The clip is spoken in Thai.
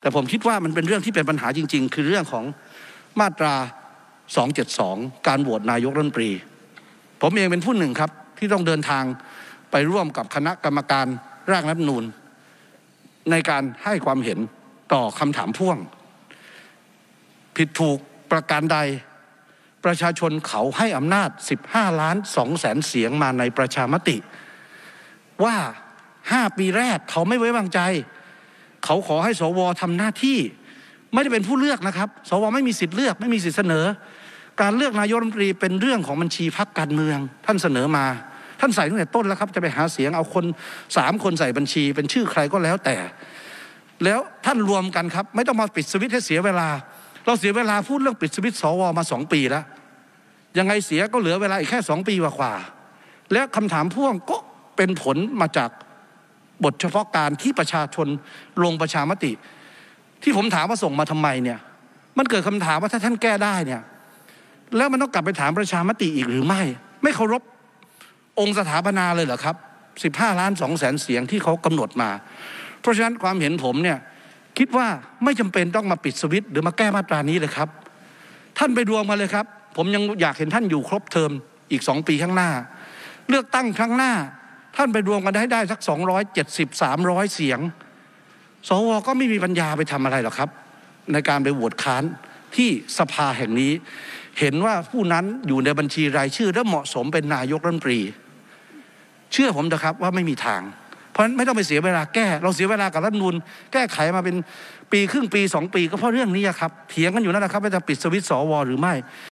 แต่ผมคิดว่ามันเป็นเรื่องที่เป็นปัญหาจริงๆคือเรื่องของมาตรา272การโหวตนายกรัฐมนตรีผมเองเป็นผู้หนึ่งครับที่ต้องเดินทางไปร่วมกับคณะกรรมการร่างรัฐธรรมนูญในการให้ความเห็นต่อคำถามพ่วงผิดถูกประการใดประชาชนเขาให้อำนาจ15,200,000 เสียงมาในประชามติว่า5 ปีแรกเขาไม่ไว้วางใจเขาขอให้สวทำหน้าที่ไม่ได้เป็นผู้เลือกนะครับสวไม่มีสิทธิ์เลือกไม่มีสิทธิ์เสนอการเลือกนายกรัฐมนตรีเป็นเรื่องของบัญชีพรรคการเมืองท่านเสนอมาท่านใส่ตั้งแต่ต้นแล้วครับจะไปหาเสียงเอาคน3 คนใส่บัญชีเป็นชื่อใครก็แล้วแต่แล้วท่านรวมกันครับไม่ต้องมาปิดสวิตช์ให้เสียเวลาเราเสียเวลาพูดเรื่องปิดสวิตช์สวมา2 ปีแล้วยังไงเสียก็เหลือเวลาอีกแค่2 ปีกว่าและคำถามพ่วงก็เป็นผลมาจากบทเฉพาะการที่ประชาชนลงประชามติที่ผมถามว่าส่งมาทำไมเนี่ยมันเกิดคำถามว่าถ้าท่านแก้ได้เนี่ยแล้วมันต้องกลับไปถามประชามติอีกหรือไม่เคารพองค์สถาปนาเลยเหรอครับ15,200,000 เสียงที่เขากำหนดมาเพราะฉะนั้นความเห็นผมเนี่ยคิดว่าไม่จำเป็นต้องมาปิดสวิตช์หรือมาแก้มาตรานี้เลยครับท่านไปรวมมาเลยครับผมยังอยากเห็นท่านอยู่ครบเทอมอีก2 ปีข้างหน้าเลือกตั้งครั้งหน้าท่านไปรวมกันได้สัก270-300 เสียงสวก็ไม่มีปัญญาไปทำอะไรหรอกครับในการไปโหวตค้านที่สภาแห่งนี้เห็นว่าผู้นั้นอยู่ในบัญชีรายชื่อและเหมาะสมเป็นนายกรัฐมนตรีเชื่อผมนะครับว่าไม่มีทางเพราะฉะนั้นไม่ต้องไปเสียเวลาแก้เราเสียเวลากับรัฐธรรมนูญแก้ไขมาเป็นปีครึ่งปี2 ปีก็เพราะเรื่องนี้ครับเถียงกันอยู่นั่นแหละครับว่าจะปิดสวิตช์สวหรือไม่